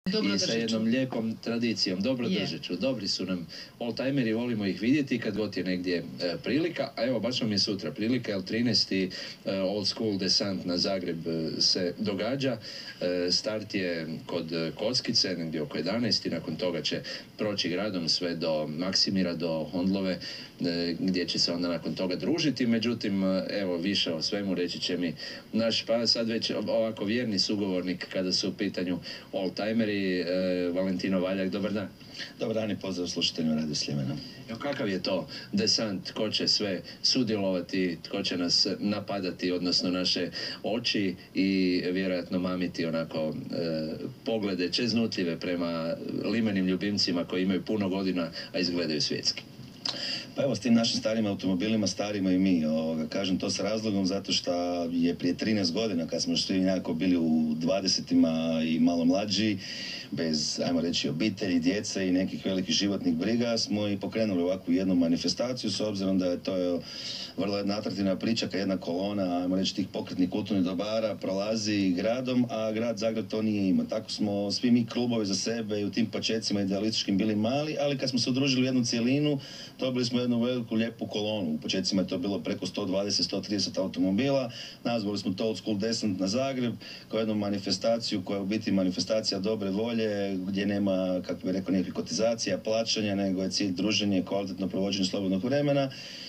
I sa jednom lijepom tradicijom, dobro držeću, dobri su nam oldtimeri, volimo ih vidjeti kad god je negdje prilika, a evo baš nam je sutra prilika, jer 13. Old School desant na Zagreb se događa, start je kod Kockice, negdje oko 11. Nakon toga će proći gradom sve do Maksimira, do Hondlove, gdje će se onda nakon toga družiti, međutim, evo više o svemu reći će mi naš, pa sad već ovako vjerni sugovornik kada su u pitanju oldtimeri, Valentino Valjak, dobar dan. Dobar dan i pozdrav slušateljima Radio Sljemena. Evo, kakav je to desant, tko će sve sudjelovati, tko će nas napadati, odnosno naše oči i vjerojatno mamiti onako poglede čeznutljive prema limenim ljubimcima koji imaju puno godina, a izgledaju svjetski. Pa evo, s tim našim starim automobilima starimo i mi. Kažem to s razlogom zato što je prije 13 godina, kad smo svi nekako bili u 20-ima i malo mlađi, bez, ajmo reći, obitelji, djece i nekih velikih životnih briga, smo i pokrenuli ovakvu jednu manifestaciju, s obzirom da je to vrlo jedna atraktivna priča, kad jedna kolona, ajmo reći, tih pokretnih kulturnih dobara prolazi gradom, a grad Zagreb to nije imao. Tako smo svi mi klubovi za sebe i u tim početcima idealističkim bili mali, ali kad smo se udružili u jednu cijelinu, dobili smo jednu veliku lijepu kolonu. U početcima je to bilo preko 120-130 automobila. Nazvali smo to Old School Desant na Zagreb kao jednu manifestaciju koja je u biti manifestacija dobre volje, gdje nema, kako bih rekao, nikakvih kotizacija, plaćanja, nego je cilj druženje, kvalitetno provođenje slobodnog vremena.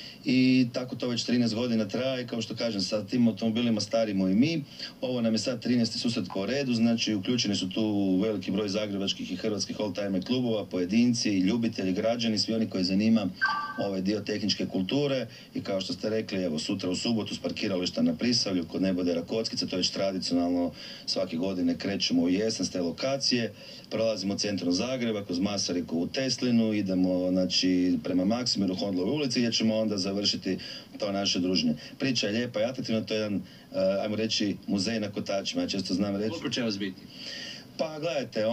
I tako to već 13 godina traje, kao što kažem, sa tim automobilima starimo i mi. Ovo nam je sad 13. susret po redu, znači uključeni su tu veliki broj zagrebačkih i hrvatskih oldtimer klubova, pojedinci, ljubitelji, građani, svi oni koji zanima ovaj dio tehničke kulture. I kao što ste rekli, evo sutra u subotu s parkirališta na Prisavlju kod Nebodera Kockice, to je već tradicionalno svake godine krećemo u jesen s te lokacije. Prolazimo centrom Zagreba, kroz Masariku u Teslinu, idemo znači, prema Maksimiru, Hondlove ulici, gdje ćemo onda završiti to naše druženje. Priča je lijepa i atraktivna, to je jedan, ajmo reći, muzej na kotačima, ja često znam reći. Koliko će vas biti? Pa gledajte,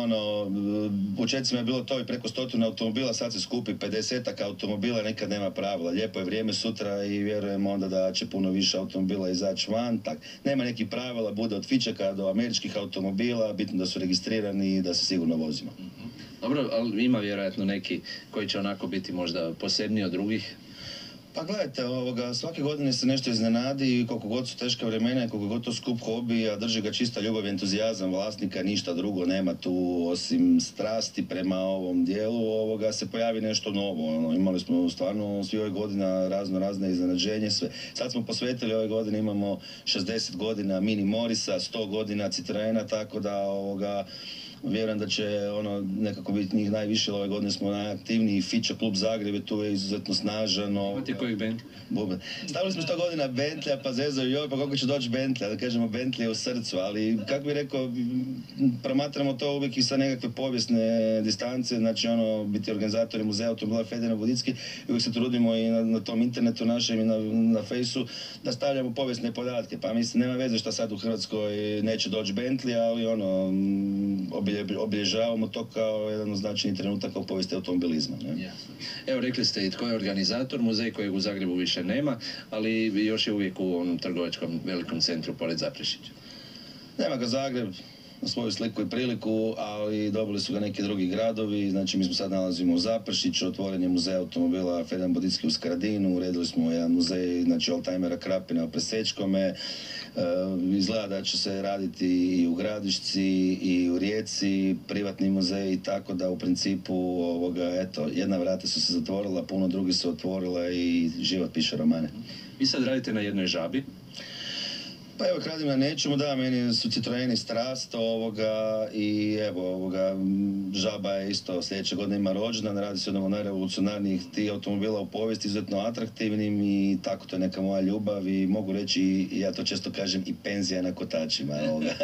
u početcima je bilo to i preko 100 automobila, sad se skupi 50-ak automobila, nekad nema pravila. Lijepo je vrijeme sutra i vjerujemo onda da će puno više automobila izaći van. Tak, nema nekih pravila, bude od fičaka do američkih automobila, bitno da su registrirani i da se sigurno vozimo. Dobro, ali ima vjerojatno neki koji će onako biti možda posebniji od drugih? Pa gledajte, svake godine se nešto iznenadi i koliko god su teška vremena i koliko god to skup hobi, a drži ga čista ljubav i entuzijazam vlasnika, ništa drugo nema tu osim strasti prema ovom dijelu, se pojavi nešto novo. Imali smo stvarno svi ove godina razne iznenađenje, sve. Sad smo posvetili ove godine, imamo 60 godina Mini Morisa, 100 godina Citroena, tako da vjerujem da će nekako biti njih najviše, ove godine smo najaktivniji, Fiča klub Zagreb je tu je izuzetno snažan. Imate kojih Bentley? Stavili smo 100 godina Bentleya, pa zezaju joj, pa koliko će doći Bentley, da kažemo Bentley je u srcu, ali kako bih rekao, promatramo to uvijek i sa nekakve povijesne distance, znači biti organizatori muzeja automobila Fedena Vodicki i uvijek se trudimo i na tom internetu našem i na fejsu da stavljamo povijesne podatke, pa mislim, nema veze što sad u Hrvatskoj neće doći Bentley, ali obilježavamo to kao jedan značajni trenutak u povijesti automobilizma. Evo, rekli ste i tko je organizator, muzej kojeg u Zagrebu više nema, ali još je uvijek u onom trgovačkom velikom centru pored Zaprešića. Nema ga Zagreb na svoju sliku i priliku, ali dobili su ga neki drugi gradovi, znači mi smo sad nalazimo u Zaprešiću, otvoren je muzej automobila Fedena Vodicki u Skradinu, uredili smo jedan muzej, znači oldtimera Krapina u Presečkome. Izgleda da će se raditi i u Gradišci i u Rijeci, privatni muzej, tako da u principu jedna vrata su se zatvorila, puno drugi su otvorila i život piše romane. Vi sad radite na jednoj žabi? Pa evo, radim na nečemu, da, meni su Citroeni strast i evo, žaba je isto sljedeće godine ima rođendan, radi se jednom od najrevolucionarnijih tih automobila u povijesti, izuzetno atraktivnim i tako to je neka moja ljubav i mogu reći, ja to često kažem, i penzija na kotačima.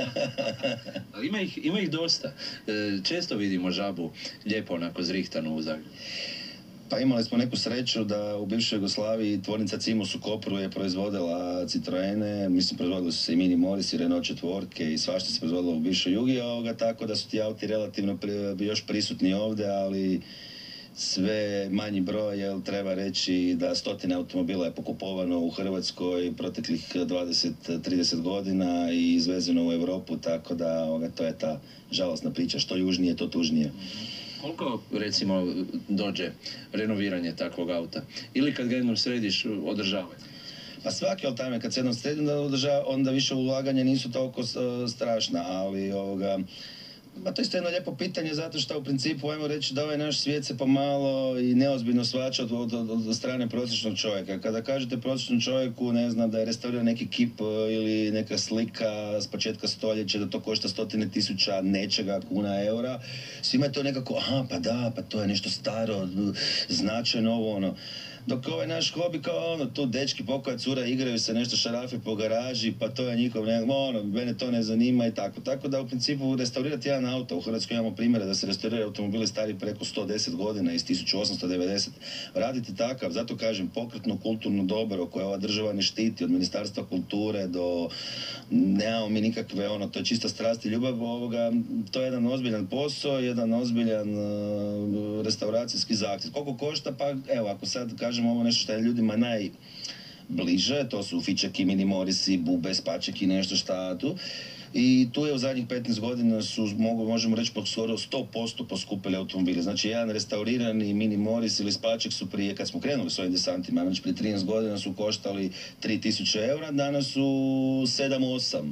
Ali ima ih dosta. Često vidimo žabu lijepo onako zrihtanu u Zagrebu. Pa imali smo neku sreću da u bivšoj Jugoslaviji tvornica Cimos u Kopru je proizvodila Citroene, mislim proizvodili su se i Mini Moris i Renault četvorke i svašta se proizvodilo u bivšoj Jugi, tako da su ti auti relativno još prisutni ovdje, ali sve manji broj, jer treba reći da stotine automobila je pokupovano u Hrvatskoj proteklih 20-30 godina i izvezeno u Europu, tako da to je ta žalosna priča, što južnije, to tužnije. Koliko, recimo, dođe renoviranje takvog auta? Ili kad ga jednom središ, održavanje? Pa svaki oldtimer kad se jednom sredi onda više ulaganja nisu toliko strašna, ali pa to je isto jedno lijepo pitanje, zato što u principu ajmo reći da ovaj naš svijet se pomalo i neozbiljno shvaća od strane prosječnog čovjeka. Kada kažete prosječnom čovjeku, ne znam, da je restauriran neki kip ili neka slika s početka stoljeća, da to košta stotine tisuća nečega, kuna, eura, svima je to nekako, aha, pa da, pa to je nešto staro, značajno ovo, ono. Dok ovaj naš hobi kao tu dečki pokoja cura igraju se nešto šarafe po garaži, pa to je njihov, mene to ne zanima i tako. Tako da u principu restaurirati jedan auto, u Hrvatskoj imamo primjere da se restauriraju automobili stari preko 110 godina iz 1890. Raditi takav, zato kažem, pokretno kulturno dobro koje ova država ne štiti, od Ministarstva kulture do, nemamo mi nikakve, to je čista strast i ljubav, to je jedan ozbiljan posao, jedan ozbiljan restauracijski zahtjev. Koliko košta? Pa evo, ako sad kažem ovo nešto što je ljudima najbliže, to su fičeki, mini morisi, bube, spačeki, nešto šta tu. I tu je u zadnjih 15 godina možemo reći, skoro 100% poskupili automobili. Znači, jedan restaurirani mini moris ili spaček su prije, kad smo krenuli s ovim desantima, znači prije 13 godina su koštali 3000 eura, danas su 7-8.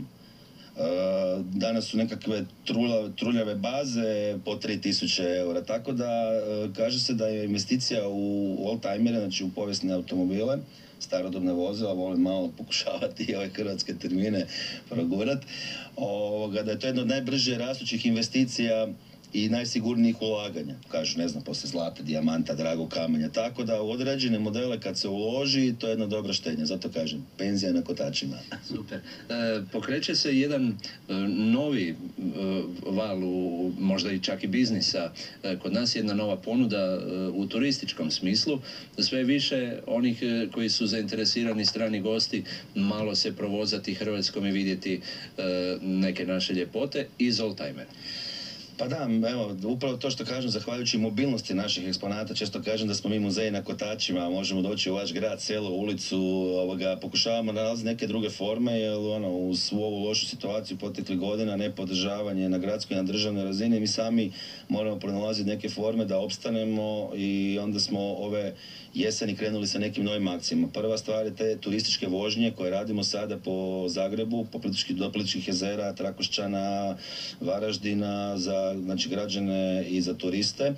Danas su nekakve truljave baze po 3000 eura, tako da kaže se da je investicija u oldtimere, znači u povijesne automobile, starodobne vozila, volim malo pokušavati ove hrvatske termine progurat, da je to jedna od najbrže rastućih investicija i najsigurnijih ulaganja, kažu, ne znam, poslije zlata, dijamanta, dragog kamenja, tako da u određene modele kad se uloži, to je jedna dobra štednja, zato kažem, penzija na kotačima. Super. Pokreće se jedan novi val, možda i čak i biznisa, kod nas jedna nova ponuda u turističkom smislu, sve više onih koji su zainteresirani strani gosti malo se provozati Hrvatskom i vidjeti neke naše ljepote iz oldtimera. Pa da, evo, upravo to što kažem, zahvaljujući mobilnosti naših eksponata, često kažem da smo mi muzeji na kotačima, možemo doći u vaš grad, selo, ulicu, pokušavamo nalaziti neke druge forme, jer uz svu ovu lošu situaciju proteklih godina, nepodržavanje na gradskoj i na državnoj razini, mi sami moramo pronalaziti neke forme da opstanemo i onda smo ove jeseni krenuli sa nekim novim akcijama. Prva stvar je te turističke vožnje koje radimo sada po Zagrebu, do Plitvičkih jezera, Trakošćana, Varaždina, za građane i za turiste.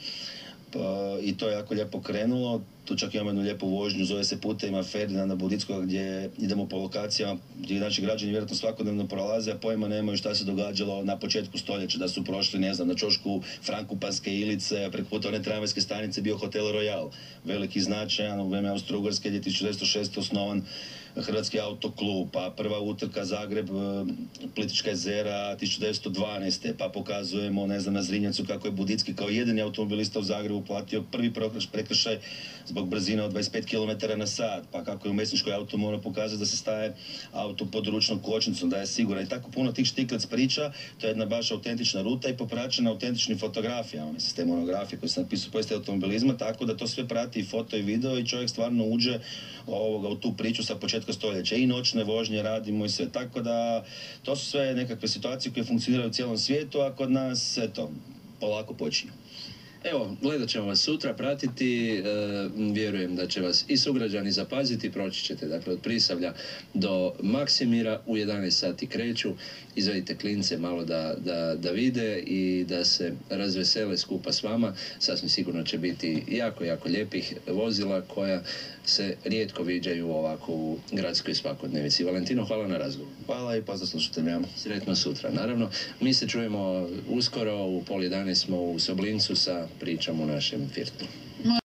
I to je jako lijepo krenulo. Tu čak imamo jednu lijepu vožnju, zove se Putevima Ferdinanda Buditskoga, gdje idemo po lokacijama gdje naši građani vjerojatno svakodnevno prolaze, a pojma nemaju šta se događalo na početku stoljeća, da su prošli, ne znam, na ćošku Frankupanske Ilice, preko puta one tramvajske stanice bio Hotel Royal, veliki značajan, u vrijeme Austro-Ugarske, 1906. osnovan Hrvatski autoklub, pa prva utrka Zagreb, Plitvička jezera 1912. Pa pokazujemo, ne znam, na Zrinjevcu kako je Buditski kao jedini automobilista u Zagrebu platio prvi prekršaj zbog brzine od 25 km na sat, pa kako je u Mesničkoj auto mora pokazati da se staje auto pod ručnom kočnicom, da je siguran. I tako puno tih štiklec priča, to je jedna baš autentična ruta i popraćena autentičnim fotografijama, sistem monografije koji se napisao povijesti automobilizma, tako da to sve prati i foto i video i čovjek stvarno uđe u tu priču sa početka stoljeća. I noćne vožnje radimo i sve, tako da to su sve nekakve situacije koje funkcioniraju u cijelom svijetu, a kod nas, eto, polako počinju. Evo, gledat ćemo vas sutra, pratiti, vjerujem da će vas i sugrađani zapaziti, proći ćete, dakle, od Prisavlja do Maksimira, u 11 sati kreću, izvedite klince malo da vide i da se razvesele skupa s vama, sasvim sigurno će biti jako, jako lijepih vozila koja se rijetko viđaju ovako u gradskoj svakodnevici. Valentino, hvala na razgovor. Hvala i pozdrav slušateljima. Sretno sutra, naravno. Mi se čujemo uskoro, u 10:30 smo u Soblincu sa pričom u našem Firtu.